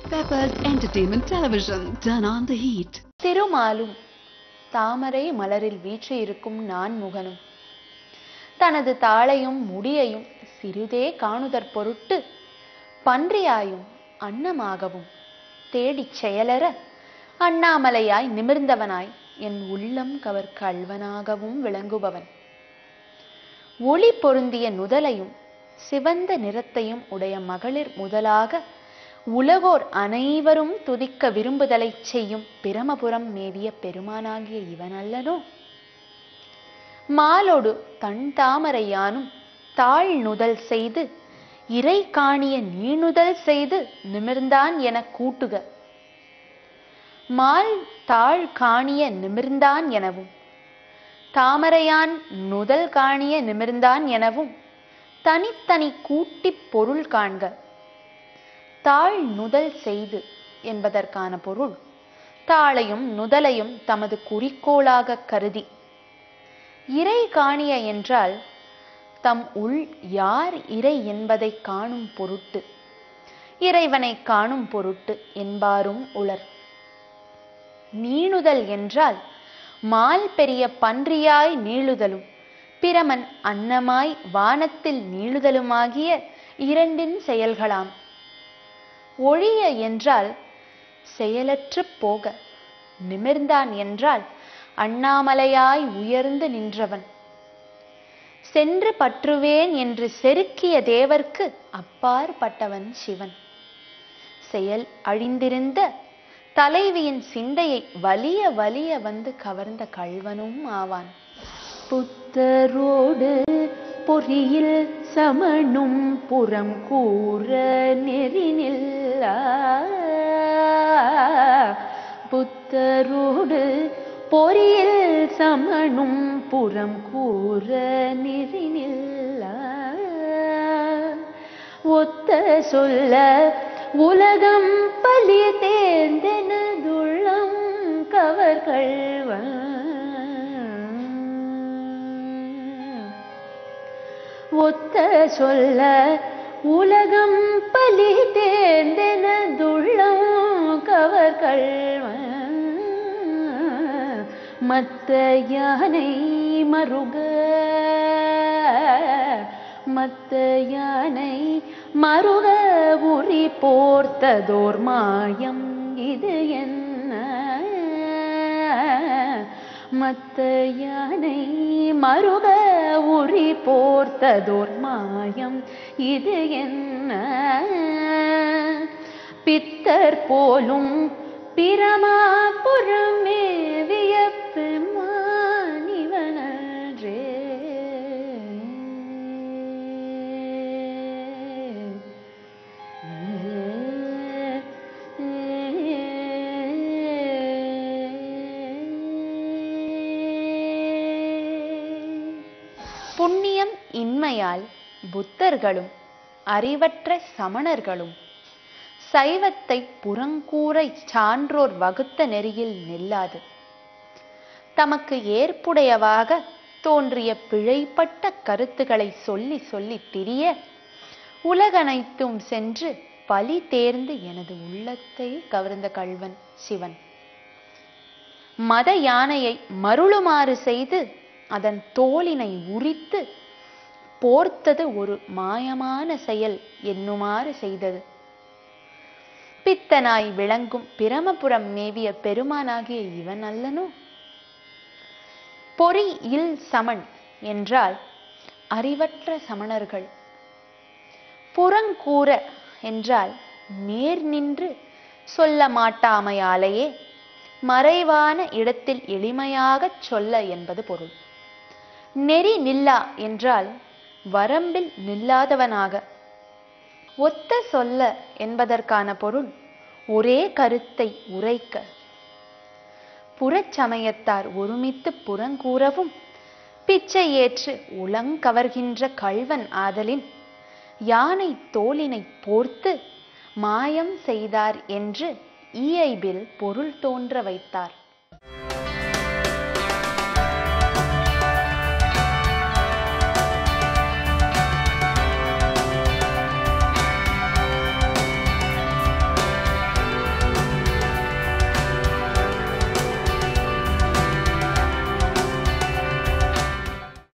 Peppers Entertainment Television. Turn on the heat. திருமாலும் தாமரை மலரில் வீற்றிருக்கும் நான்முகனும் தனது தாளையும் முடியையும் சிறிதே காணுதற் பொருட்டு பன்றியாயும் அன்னமாகவும் தேடிச் செயலற அண்ணாமலையாய் நிமிர்ந்தவனாய் என் உள்ளம் கவர் கள்வனாகவும் விளங்குபவன். ஒளி பொருந்திய நுதலையும் சிவந்த நிறத்தையும் உடைய மகளிர் முதலாக உலகோர் அனைவரும் துதிக்க விரும்புதலை செய்யும் பிரமபுரம் மேவிய பெருமானாகிய இவன் அல்லனோ? மாலோடு தன் தாமரையானும் தாழ் நுதல் செய்து இறை காணிய நீணுதல் செய்து நிமிர்ந்தான் என கூட்டுக. மால் தாழ் காணிய நிமிர்ந்தான் எனவும் தாமரையான் நுதல் காணிய நிமிர்ந்தான் எனவும் தனித்தனி கூட்டிப் பொருள் காண்க. தாழ் நுதல் செய்து என்பதற்கான பொருள் தாளையும் நுதலையும் தமது குறிக்கோளாக கருதி, இறை காணிய என்றால் தம் உள் யார் இறை என்பதை காணும் பொருட்டு, இறைவனை காணும் பொருட்டு என்பாரும் உளர். நீணுதல் என்றால் மால் பெரிய பன்றியாய் நீளுதலும் பிரமன் அன்னமாய் வானத்தில் நீளுதலுமாகிய இரண்டின் செயல்களாம். ஒழிய என்றால் செயலற்று போக, நிமிர்ந்தான் என்றால் அண்ணாமலையாய் உயர்ந்து நின்றவன். சென்று பற்றுவேன் என்று செருக்கிய தேவர்க்கு அப்பாற்பட்டவன் சிவன். செயல் அழிந்திருந்த தலைவியின் சிந்தையை வலிய வலிய வந்து கவர்ந்த கள்வனும் ஆவான். புத்தரோடு பொறியில் சமனும் புறம் கூற நெறினில்லா, புத்தரோடு பொறியில் சமனும் புறம் கூற நெறினில்லா, ஒத்த சொல்ல உலகம் பலி தேர்ந்தெனதுள்ளம் கவர் கள்வன். ஒத்த சொல்ல உலகம் பலி தேர்ந்தெனதுள்ளம் கவர் கள்வன். மத்த யானை மருக, மத்த யானை மருக உரி போர்த்ததோர் மாயம் இது என்ன? மத்த யானை மருக உரி போர்த்ததோர் மாயம் இது என்ன? பித்தர் போலும் பிரமாபுரம் மேவிய பெம்மானிவனன்றே. புண்ணியம் இன்மையால் புத்தர்களும் அறிவற்ற சமணர்களும் சைவத்தை புறங்கூரை சான்றோர் வகுத்த நெறியில் நில்லாது தமக்கு ஏற்புடையவாக தோன்றிய பிழைப்பட்ட கருத்துக்களை சொல்லி சொல்லி திரிய உலகனைத்தும் சென்று பலி தேர்ந்து எனது உள்ளத்தை கவர்ந்த கள்வன் சிவன். மத யானையை மருளுமாறு செய்து அதன் தோலினை உரித்து போர்த்தது ஒரு மாயமான செயல் என்னுமாறு செய்தது. பித்தனாய் விளங்கும் பிரமபுரம் மேவிய பெருமானாகிய இவன் அல்லனோ? பொறி இல் சமன் என்றால் அறிவற்ற சமணர்கள். புறங்கூற என்றால் நேர் நின்று சொல்ல மாட்டாமையாலேயே மறைவான இடத்தில் எளிமையாகச் சொல்ல என்பது பொருள். நெறி நில்லா என்றால் வரம்பில் நில்லாதவனாக. ஒத்த சொல்ல என்பதற்கான பொருள் ஒரே கருத்தை உரைக்க. புறச்சமயத்தார் ஒருமித்து புறங்கூறவும் பிச்சை ஏற்று உளங்கவர்கின்ற கள்வன் ஆதலின் யானை தோலினை போர்த்து மாயம் செய்தார் என்று இயைபில் பொருள் தோன்ற வைத்தார்.